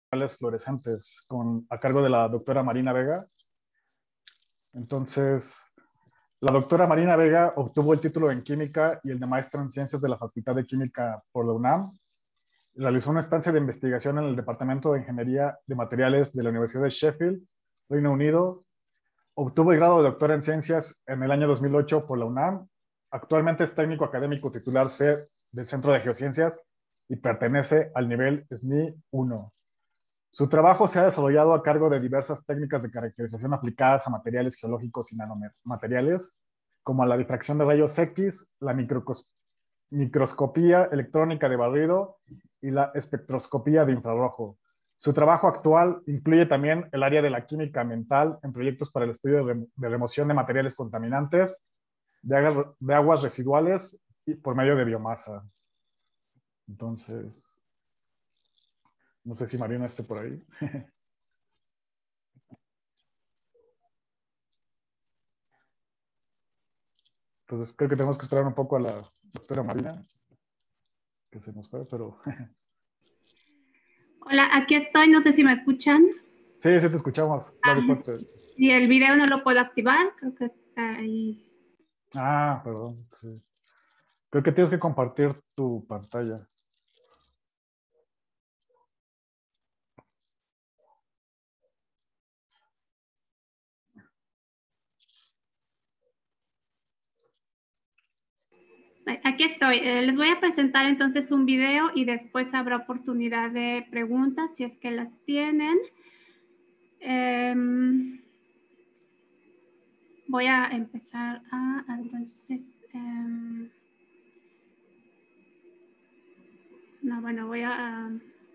fluorescentes a cargo de la doctora Marina Vega. Entonces, la doctora Marina Vega obtuvo el título en química y el de maestra en ciencias de la Facultad de Química por la UNAM. Realizó una estancia de investigación en el Departamento de Ingeniería de Materiales de la Universidad de Sheffield, Reino Unido. Obtuvo el grado de doctora en ciencias en el año 2008 por la UNAM. Actualmente es técnico académico titular C del Centro de Geociencias y pertenece al nivel SNI 1. Su trabajo se ha desarrollado a cargo de diversas técnicas de caracterización aplicadas a materiales geológicos y nanomateriales, como la difracción de rayos X, la microscopía electrónica de barrido y la espectroscopía de infrarrojo. Su trabajo actual incluye también el área de la química ambiental en proyectos para el estudio de remoción de materiales contaminantes, de aguas residuales y por medio de biomasa. Entonces, no sé si Marina esté por ahí. Entonces, creo que tenemos que esperar un poco a la doctora Marina, que se nos fue, pero... Hola, aquí estoy, no sé si me escuchan. Sí, sí te escuchamos, claro y fuerte. Y el video no lo puedo activar, creo que está ahí. Ah, perdón. Sí. Creo que tienes que compartir tu pantalla. Aquí estoy. Les voy a presentar entonces un video y después habrá oportunidad de preguntas si es que las tienen. Voy a empezar entonces, no, bueno, voy a...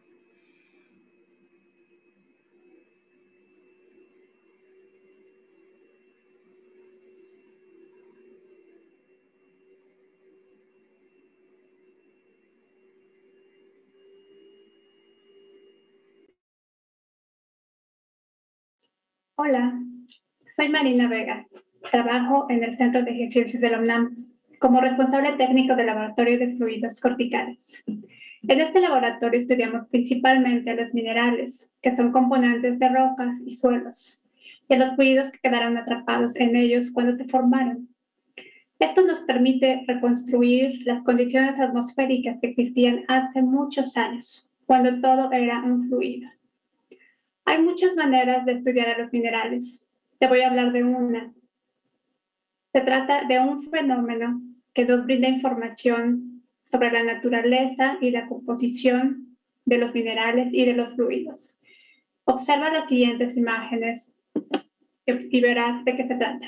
Hola, soy Marina Vega. Trabajo en el Centro de Geociencias de la UNAM como responsable técnico del Laboratorio de Fluidos Corticales. En este laboratorio estudiamos principalmente los minerales, que son componentes de rocas y suelos, y los fluidos que quedaron atrapados en ellos cuando se formaron. Esto nos permite reconstruir las condiciones atmosféricas que existían hace muchos años, cuando todo era un fluido. Hay muchas maneras de estudiar a los minerales. Te voy a hablar de una. Se trata de un fenómeno que nos brinda información sobre la naturaleza y la composición de los minerales y de los fluidos. Observa las siguientes imágenes y verás de qué se trata.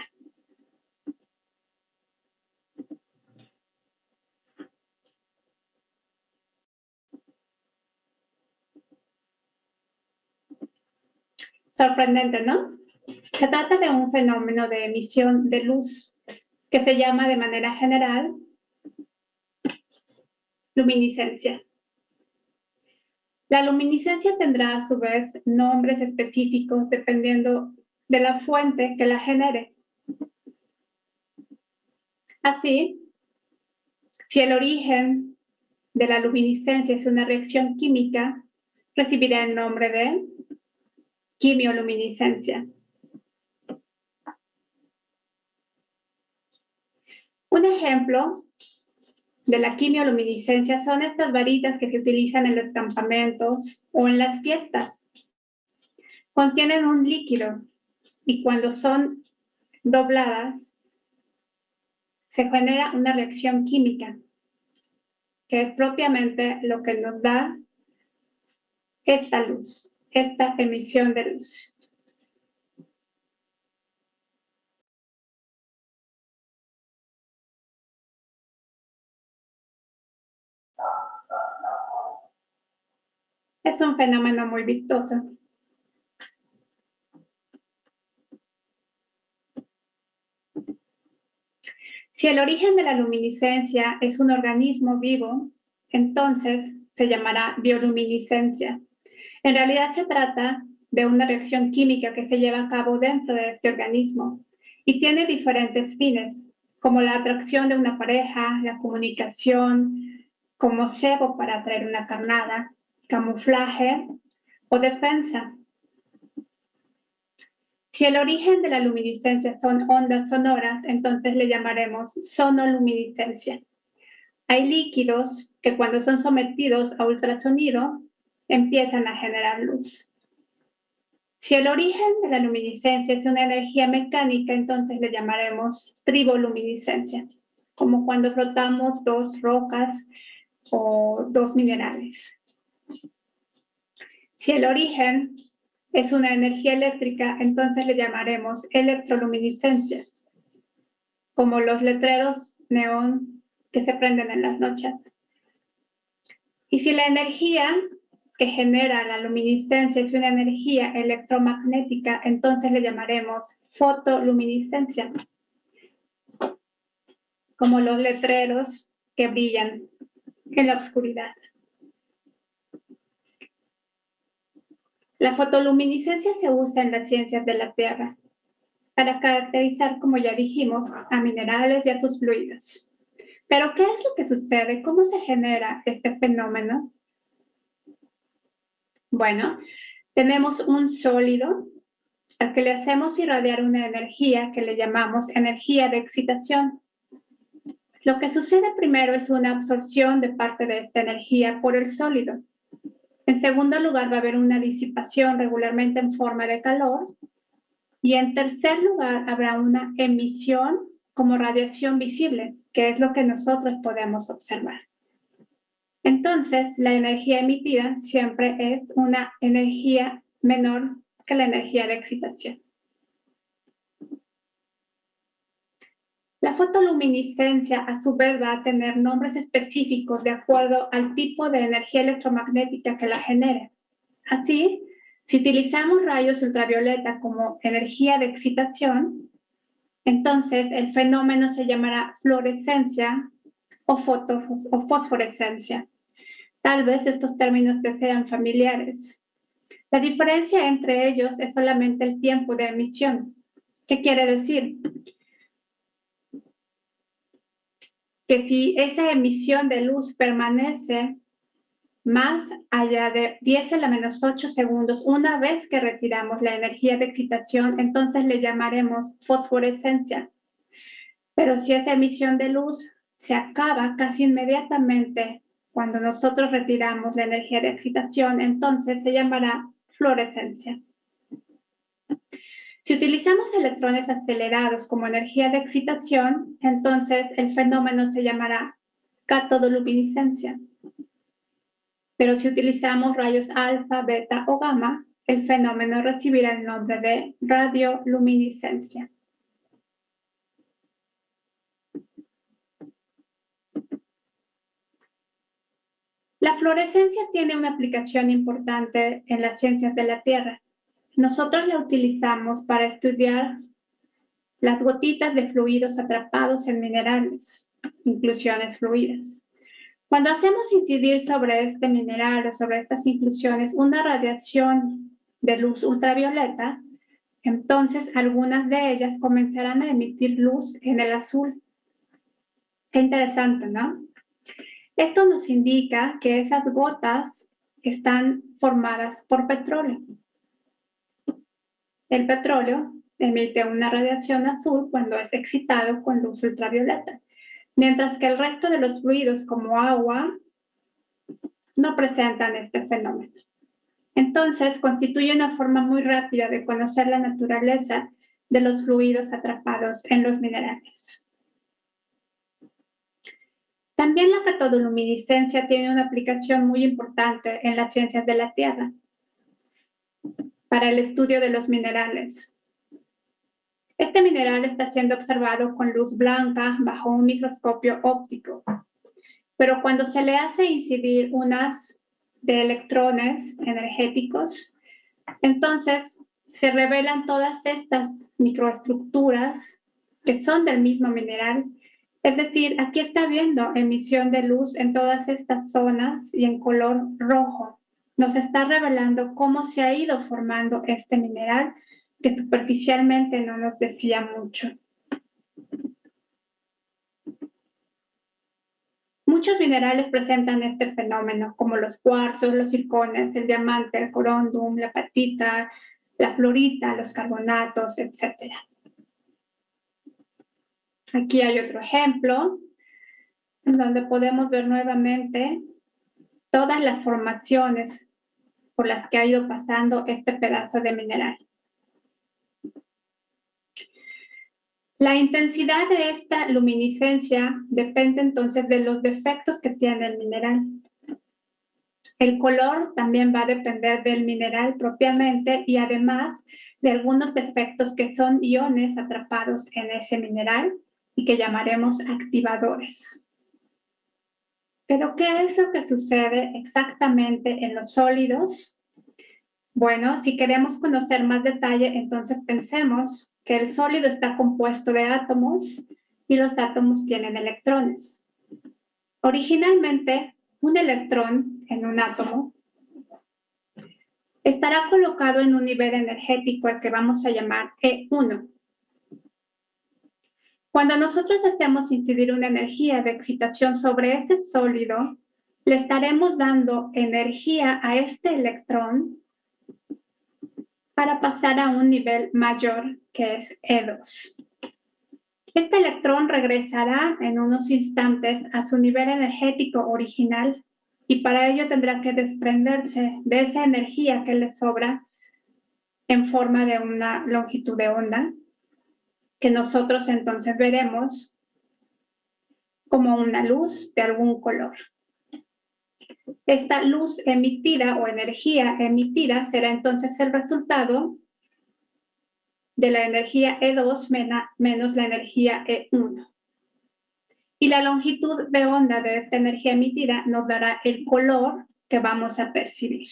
Sorprendente, ¿no? Se trata de un fenómeno de emisión de luz que se llama de manera general luminiscencia. La luminiscencia tendrá a su vez nombres específicos dependiendo de la fuente que la genere. Así, si el origen de la luminiscencia es una reacción química, recibirá el nombre de quimioluminiscencia. Un ejemplo de la quimioluminiscencia son estas varitas que se utilizan en los campamentos o en las fiestas. Contienen un líquido y cuando son dobladas se genera una reacción química, que es propiamente lo que nos da esta luz, esta emisión de luz. Es un fenómeno muy vistoso. Si el origen de la luminiscencia es un organismo vivo, entonces se llamará bioluminiscencia. En realidad se trata de una reacción química que se lleva a cabo dentro de este organismo y tiene diferentes fines, como la atracción de una pareja, la comunicación, como cebo para atraer una carnada, camuflaje, o defensa. Si el origen de la luminiscencia son ondas sonoras, entonces le llamaremos sonoluminiscencia. Hay líquidos que cuando son sometidos a ultrasonido empiezan a generar luz. Si el origen de la luminiscencia es una energía mecánica, entonces le llamaremos triboluminiscencia, como cuando frotamos dos rocas o dos minerales. Si el origen es una energía eléctrica, entonces le llamaremos electroluminiscencia, como los letreros neón que se prenden en las noches. Y si la energía que genera la luminiscencia es una energía electromagnética, entonces le llamaremos fotoluminiscencia, como los letreros que brillan en la oscuridad. La fotoluminiscencia se usa en las ciencias de la Tierra para caracterizar, como ya dijimos, a minerales y a sus fluidos. Pero, ¿qué es lo que sucede? ¿Cómo se genera este fenómeno? Bueno, tenemos un sólido al que le hacemos irradiar una energía que le llamamos energía de excitación. Lo que sucede primero es una absorción de parte de esta energía por el sólido. En segundo lugar, va a haber una disipación regularmente en forma de calor. Y en tercer lugar, habrá una emisión como radiación visible, que es lo que nosotros podemos observar. Entonces, la energía emitida siempre es una energía menor que la energía de excitación. La fotoluminiscencia, a su vez, va a tener nombres específicos de acuerdo al tipo de energía electromagnética que la genere. Así, si utilizamos rayos ultravioleta como energía de excitación, entonces el fenómeno se llamará fluorescencia o fosforescencia. Tal vez estos términos te sean familiares. La diferencia entre ellos es solamente el tiempo de emisión. ¿Qué quiere decir? Que si esa emisión de luz permanece más allá de 10 a la menos 8 segundos, una vez que retiramos la energía de excitación, entonces le llamaremos fosforescencia. Pero si esa emisión de luz se acaba casi inmediatamente cuando nosotros retiramos la energía de excitación, entonces se llamará fluorescencia. Si utilizamos electrones acelerados como energía de excitación, entonces el fenómeno se llamará catodoluminiscencia. Pero si utilizamos rayos alfa, beta o gamma, el fenómeno recibirá el nombre de radioluminiscencia. La fluorescencia tiene una aplicación importante en las ciencias de la Tierra. Nosotros la utilizamos para estudiar las gotitas de fluidos atrapados en minerales, inclusiones fluidas. Cuando hacemos incidir sobre este mineral o sobre estas inclusiones una radiación de luz ultravioleta, entonces algunas de ellas comenzarán a emitir luz en el azul. Qué interesante, ¿no? Esto nos indica que esas gotas están formadas por petróleo. El petróleo emite una radiación azul cuando es excitado con luz ultravioleta, mientras que el resto de los fluidos como agua no presentan este fenómeno. Entonces, constituye una forma muy rápida de conocer la naturaleza de los fluidos atrapados en los minerales. También la catodoluminiscencia tiene una aplicación muy importante en las ciencias de la Tierra para el estudio de los minerales. Este mineral está siendo observado con luz blanca bajo un microscopio óptico, pero cuando se le hace incidir unas de electrones energéticos, entonces se revelan todas estas microestructuras que son del mismo mineral. Es decir, aquí está viendo emisión de luz en todas estas zonas y en color rojo. Nos está revelando cómo se ha ido formando este mineral que superficialmente no nos decía mucho. Muchos minerales presentan este fenómeno, como los cuarzos, los circones, el diamante, el corundum, la apatita, la fluorita, los carbonatos, etc. Aquí hay otro ejemplo, en donde podemos ver nuevamente todas las formaciones por las que ha ido pasando este pedazo de mineral. La intensidad de esta luminiscencia depende entonces de los defectos que tiene el mineral. El color también va a depender del mineral propiamente y además de algunos defectos que son iones atrapados en ese mineral y que llamaremos activadores. Pero, ¿qué es lo que sucede exactamente en los sólidos? Bueno, si queremos conocer más detalle, entonces pensemos que el sólido está compuesto de átomos y los átomos tienen electrones. Originalmente, un electrón en un átomo estará colocado en un nivel energético al que vamos a llamar E1. Cuando nosotros hacemos incidir una energía de excitación sobre ese sólido, le estaremos dando energía a este electrón para pasar a un nivel mayor, que es E2. Este electrón regresará en unos instantes a su nivel energético original y para ello tendrá que desprenderse de esa energía que le sobra en forma de una longitud de onda, que nosotros entonces veremos como una luz de algún color. Esta luz emitida o energía emitida será entonces el resultado de la energía E2 menos la energía E1. Y la longitud de onda de esta energía emitida nos dará el color que vamos a percibir.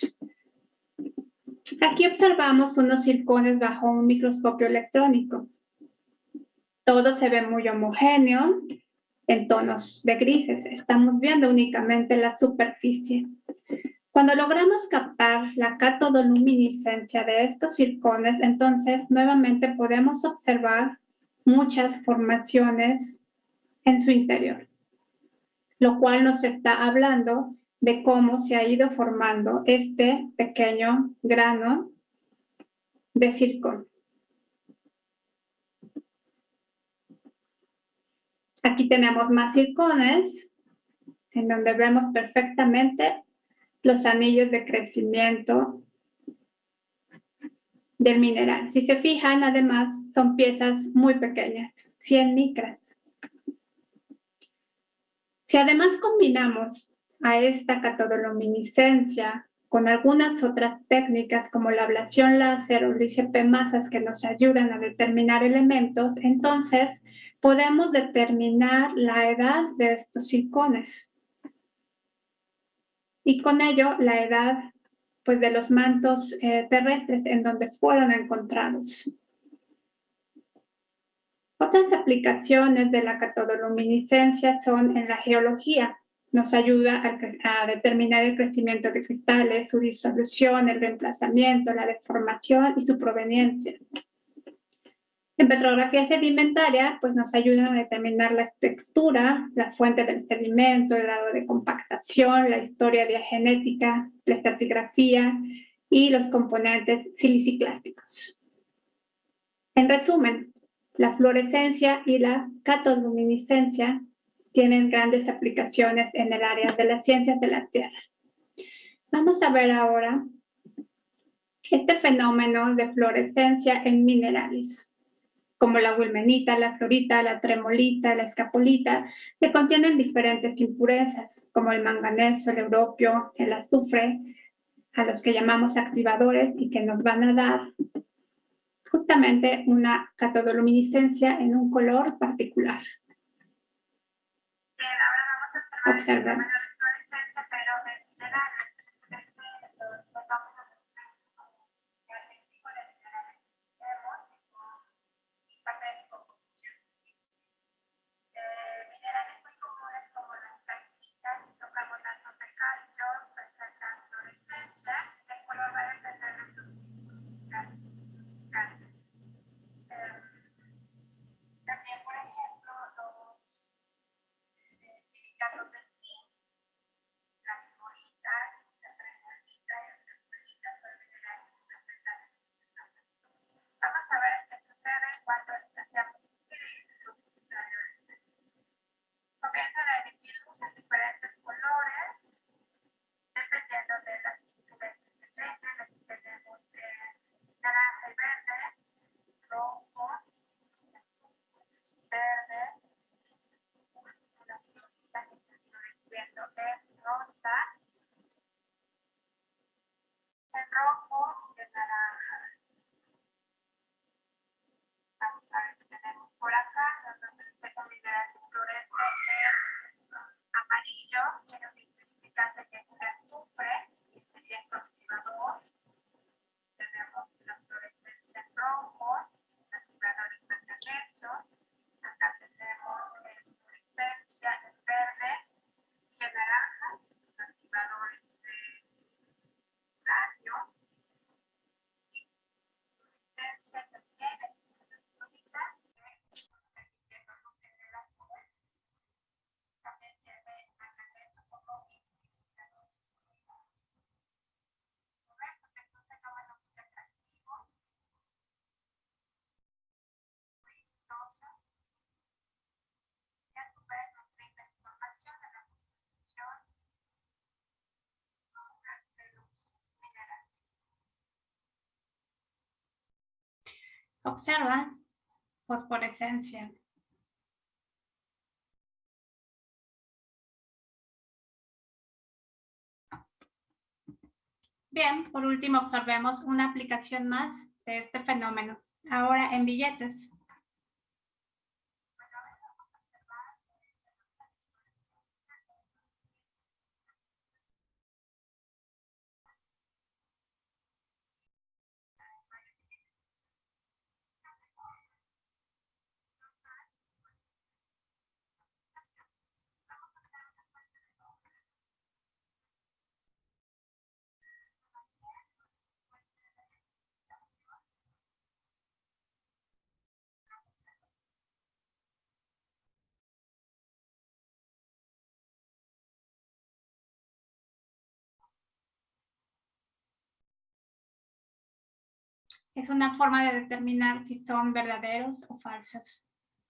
Aquí observamos unos circones bajo un microscopio electrónico. Todo se ve muy homogéneo en tonos de grises. Estamos viendo únicamente la superficie. Cuando logramos captar la catodoluminiscencia de estos circones, entonces nuevamente podemos observar muchas formaciones en su interior, lo cual nos está hablando de cómo se ha ido formando este pequeño grano de circón. Aquí tenemos más circones, en donde vemos perfectamente los anillos de crecimiento del mineral. Si se fijan, además, son piezas muy pequeñas, 100 micras. Si además combinamos a esta catodoluminiscencia con algunas otras técnicas como la ablación láser o el ICP masas que nos ayudan a determinar elementos, entonces podemos determinar la edad de estos circones. Y con ello la edad pues, de los mantos terrestres en donde fueron encontrados. Otras aplicaciones de la catodoluminiscencia son en la geología. Nos ayuda a determinar el crecimiento de cristales, su disolución, el reemplazamiento, la deformación y su proveniencia. En petrografía sedimentaria, pues nos ayudan a determinar la textura, la fuente del sedimento, el grado de compactación, la historia diagenética, la estratigrafía y los componentes siliciclásticos. En resumen, la fluorescencia y la catodoluminiscencia tienen grandes aplicaciones en el área de las ciencias de la Tierra. Vamos a ver ahora este fenómeno de fluorescencia en minerales, como la wilmenita, la fluorita, la tremolita, la escapolita, que contienen diferentes impurezas, como el manganeso, el europio, el azufre, a los que llamamos activadores y que nos van a dar justamente una catodoluminiscencia en un color particular. Bien, ahora vamos a observar Observen. el fluorescencia, pero de minerales. Los vamos a mezclar con el tipo de minerales que tenemos y papel y composición. Minerales muy comunes como las calcitas y los carbonatos de calcio presentan fluorescencia. El color va a depender de sus características. También, por ejemplo, los silicatos de zinc de naranja. Vamos a ver qué tenemos por acá. Nosotros tenemos mineral fluorescente amarillo, pero significante que es el azufre, y es oxidador. Tenemos la fluorescencia en rojo, activadores magnetos. Acá tenemos fluorescencia en verde y en naranja, activadores de radio. Fluorescencia también electrónicas, en el azul. También tiene magneto como indicador. Correcto, es un fenómeno muy atractivo, muy vistoso. Y a su vez nos brinda información de la composición de luz mineral. Observa fosforescencia. Bien, por último observemos una aplicación más de este fenómeno, ahora en billetes. Es una forma de determinar si son verdaderos o falsos.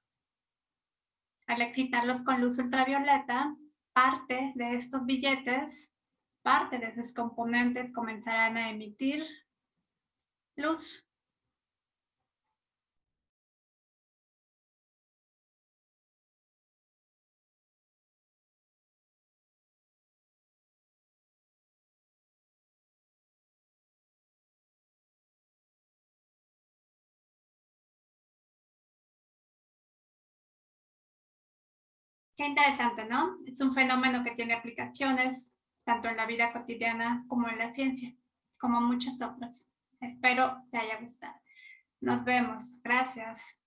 Al excitarlos con luz ultravioleta, parte de estos billetes, parte de sus componentes comenzarán a emitir luz. Qué interesante, ¿no? Es un fenómeno que tiene aplicaciones tanto en la vida cotidiana como en la ciencia, como muchos otros. Espero te haya gustado. Nos vemos. Gracias.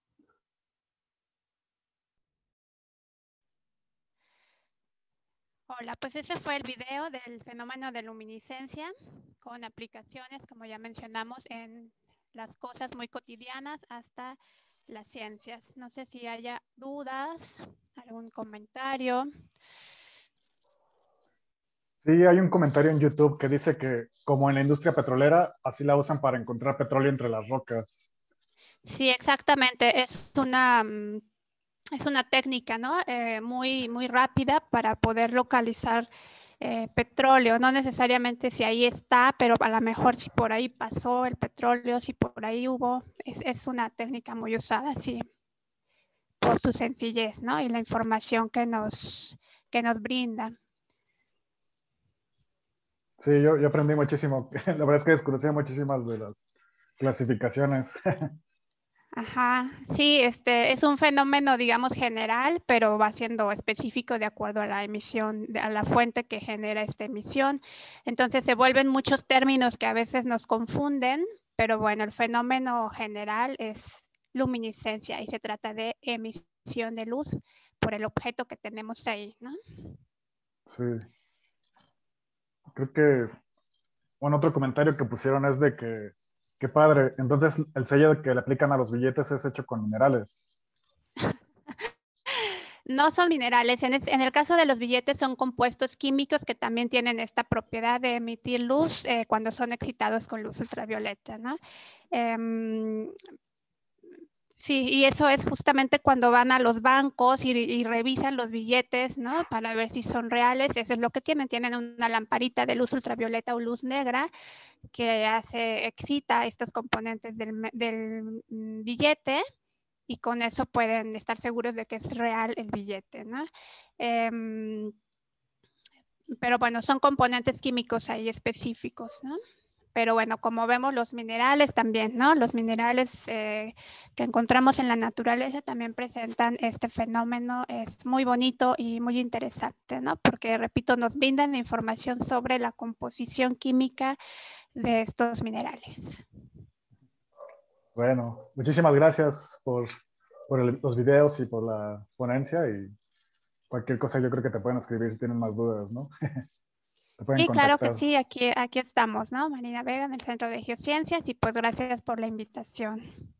Hola, pues ese fue el video del fenómeno de luminiscencia con aplicaciones, como ya mencionamos, en las cosas muy cotidianas hasta las ciencias. No sé si haya dudas, algún comentario. Sí, hay un comentario en YouTube que dice que como en la industria petrolera, así la usan para encontrar petróleo entre las rocas. Sí, exactamente. Es una técnica, ¿no? Muy rápida para poder localizar petróleo. No necesariamente si ahí está, pero a lo mejor si por ahí pasó el petróleo, si por ahí hubo. Es una técnica muy usada, sí, por su sencillez, ¿no? Y la información que nos brinda. Sí, yo aprendí muchísimo. La verdad es que desconocía muchísimas de las clasificaciones. Ajá, sí, es un fenómeno, digamos, general, pero va siendo específico de acuerdo a la emisión, a la fuente que genera esta emisión. Entonces se vuelven muchos términos que a veces nos confunden, pero bueno, el fenómeno general es luminiscencia y se trata de emisión de luz por el objeto que tenemos ahí, ¿no? Sí. Creo que, bueno, otro comentario que pusieron es de que, qué padre, entonces el sello que le aplican a los billetes es hecho con minerales. No son minerales. En el caso de los billetes son compuestos químicos que también tienen esta propiedad de emitir luz cuando son excitados con luz ultravioleta, ¿no? Sí, y eso es justamente cuando van a los bancos y revisan los billetes, ¿no? Para ver si son reales. Eso es lo que tienen. Tienen una lamparita de luz ultravioleta o luz negra que excita estos componentes del billete, y con eso pueden estar seguros de que es real el billete, ¿no? Pero bueno, son componentes químicos ahí específicos, ¿no? Pero bueno, como vemos los minerales también, ¿no? Los minerales que encontramos en la naturaleza también presentan este fenómeno. Es muy bonito y muy interesante, ¿no? Porque, repito, nos brindan información sobre la composición química de estos minerales. Bueno, muchísimas gracias por los videos y por la ponencia, y cualquier cosa yo creo que te pueden escribir si tienen más dudas, ¿no? Te pueden Sí, claro que contactar. sí, aquí estamos, ¿no? Marina Vega en el Centro de Geociencias, y pues gracias por la invitación.